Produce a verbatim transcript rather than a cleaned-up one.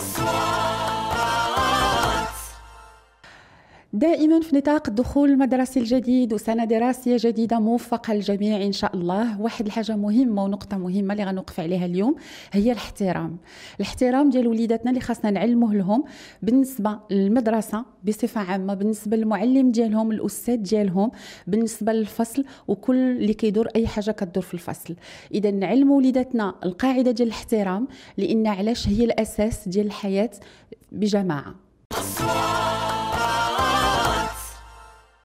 دائما في نطاق الدخول المدرسي الجديد وسنة دراسية جديدة موفقة للجميع إن شاء الله. واحد الحاجة مهمة ونقطة مهمة اللي غنوقف عليها اليوم هي الاحترام. الاحترام ديال وليداتنا اللي خاصنا نعلموه لهم بالنسبة للمدرسة بصفة عامة، بالنسبة للمعلم ديالهم، الأستاذ ديالهم، بالنسبة للفصل وكل اللي كيدور أي حاجة كتدور في الفصل. إذا نعلموا وليداتنا القاعدة ديال الاحترام، لأن علاش هي الأساس ديال الحياة بجماعة.